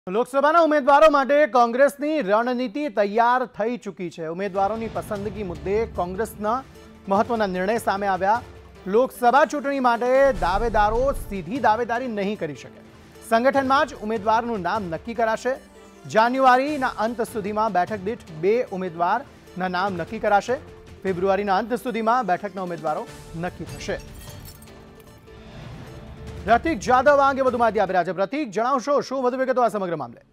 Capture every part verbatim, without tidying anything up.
લોકસભાના ઉમેદવારો માટે કોંગ્રેસની રણનીતિ તૈયાર થઈ ચૂકી છે। ઉમેદવારોની પસંદગી મુદ્દે કોંગ્રેસના મહત્વના નિર્ણય સામે આવ્યા। લોકસભા ચૂંટણી માટે દાવેદારો સીધી દાવેદારી નહીં કરી શકે। સંગઠનમાં જ ઉમેદવારનું નામ નક્કી કરાશે। જાન્યુઆરીના અંત સુધીમાં બેઠક દીઠ બે ઉમેદવારના નામ નક્કી કરાશે। ફેબ્રુઆરીના અંત સુધીમાં બેઠકના ઉમેદવારો નક્કી થશે। પ્રતીક જાદવ આ અંગે વધુ માહિતી આપી રહ્યા છે। પ્રતીક, જણાવશો શું વધુ વિગતો આ સમગ્ર મામલે?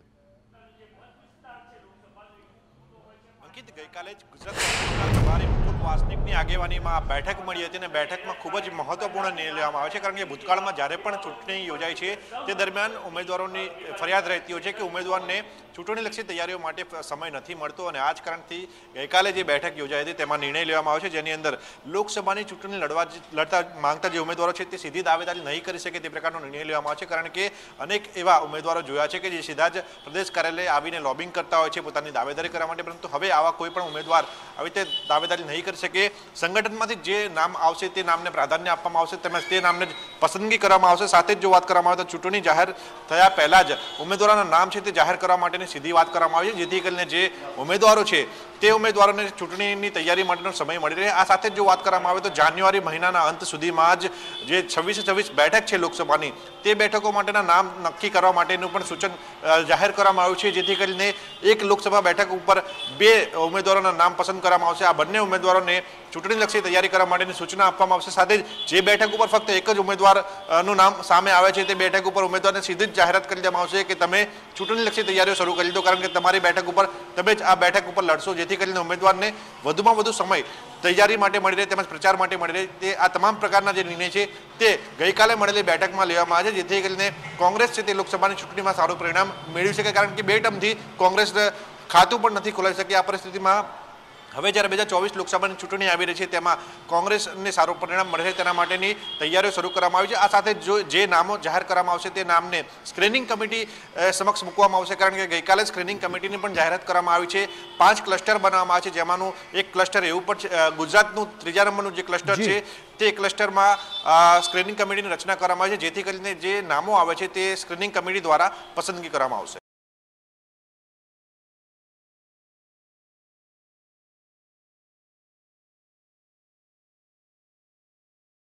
અંકિત, ગઈકાલે જ ગુજરાત પ્રભારી મુકુલ વાસનિકની આગેવાનીમાં બેઠક મળી હતી અને બેઠકમાં ખૂબ જ મહત્વપૂર્ણ નિર્ણય લેવામાં આવે છે, કારણ કે ભૂતકાળમાં જ્યારે પણ ચૂંટણી યોજાય છે તે દરમિયાન ઉમેદવારોની ફરિયાદ રહેતી હોય છે કે ઉમેદવારને ચૂંટણીલક્ષી તૈયારીઓ માટે સમય નથી મળતો અને આ જ કારણથી ગઈકાલે જે બેઠક યોજાઈ હતી તેમાં નિર્ણય લેવામાં આવ્યો છે, જેની અંદર લોકસભાની ચૂંટણી લડવા લડતા માંગતા જે ઉમેદવારો છે તે સીધી દાવેદારી નહીં કરી શકે તે પ્રકારનો નિર્ણય લેવામાં આવ્યો છે, કારણ કે અનેક એવા ઉમેદવારો જોયા છે કે જે સીધા જ પ્રદેશ કાર્યાલય આવીને લોબિંગ કરતા હોય છે પોતાની દાવેદારી કરવા માટે, પરંતુ હવે આવા કોઈ પણ ઉમેદવાર આવી રીતે દાવેદારી નહીં કરી શકે। સંગઠનમાંથી જે નામ આવશે તે નામને પ્રાધાન્ય આપવામાં આવશે, તેમજ તે નામને જ પસંદગી કરવામાં આવશે। સાથે જ જો વાત કરવામાં આવે તો ચૂંટણી જાહેર થયા પહેલા જ ઉમેદવારોના નામ છે તે જાહેર કરવા માટેની સીધી વાત કરવામાં આવી છે, જેથી કરીને જે ઉમેદવારો છે તે ઉમેદવારોને ચૂંટણીની તૈયારી માટેનો સમય મળી રહે। આ સાથે જ જો વાત કરવામાં આવે તો જાન્યુઆરી મહિનાના અંત સુધીમાં જ જે છવ્વીસે છવ્વીસ બેઠક છે લોકસભાની તે બેઠકો માટેના નામ નક્કી કરવા માટેનું પણ સૂચન જાહેર કરવામાં આવ્યું છે, જેથી કરીને એક લોકસભા બેઠક ઉપર બે ઉમેદવારોના નામ પસંદ કરવામાં આવશે। આ બંને ઉમેદવારોને ચૂંટણીલક્ષી તૈયારી કરવા માટેની સૂચના આપવામાં આવશે। સાથે જ જે બેઠક ઉપર ફક્ત એક જ ઉમેદવારનું નામ સામે આવે છે તે બેઠક ઉપર ઉમેદવારને સીધી જ જાહેરાત કરી દેવામાં આવશે કે તમે ચૂંટણીલક્ષી તૈયારીઓ શરૂ કરી દો, કારણ કે તમારી બેઠક ઉપર તમે જ આ બેઠક ઉપર લડશો, જેથી કરીને ઉમેદવારને વધુમાં વધુ સમય તૈયારી માટે મળી રહે તેમજ પ્રચાર માટે મળી રહે। તે આ તમામ પ્રકારના જે નિર્ણય છે તે ગઈકાલે મળેલી બેઠકમાં લેવામાં આવે છે, જેથી કરીને કોંગ્રેસ છે તે લોકસભાની ચૂંટણીમાં સારું પરિણામ મેળવી શકે, કારણ કે બે ટર્મથી કોંગ્રેસ ખાતું પણ નથી ખોલાવી શકી। આ પરિસ્થિતિમાં હવે જ્યારે બે હજાર ચોવીસ લોકસભાની ચૂંટણી આવી રહી છે તેમાં કોંગ્રેસને સારું પરિણામ મળે તેના માટેની તૈયારીઓ શરૂ કરવામાં આવી છે। આ સાથે જો જે નામો જાહેર કરવામાં આવશે તે નામને સ્ક્રીનિંગ કમિટી સમક્ષ મૂકવામાં આવશે, કારણ કે ગઈકાલે સ્ક્રીનિંગ કમિટીની પણ જાહેરાત કરવામાં આવી છે। પાંચ ક્લસ્ટર બનાવવામાં આવે છે, જેમાંનું એક ક્લસ્ટર એવું પણ છે ગુજરાતનું ત્રીજા નંબરનું જે ક્લસ્ટર છે તે ક્લસ્ટરમાં સ્ક્રીનિંગ કમિટીની રચના કરવામાં આવી છે, જેથી કરીને જે નામો આવે છે તે સ્ક્રીનિંગ કમિટી દ્વારા પસંદગી કરવામાં આવશે।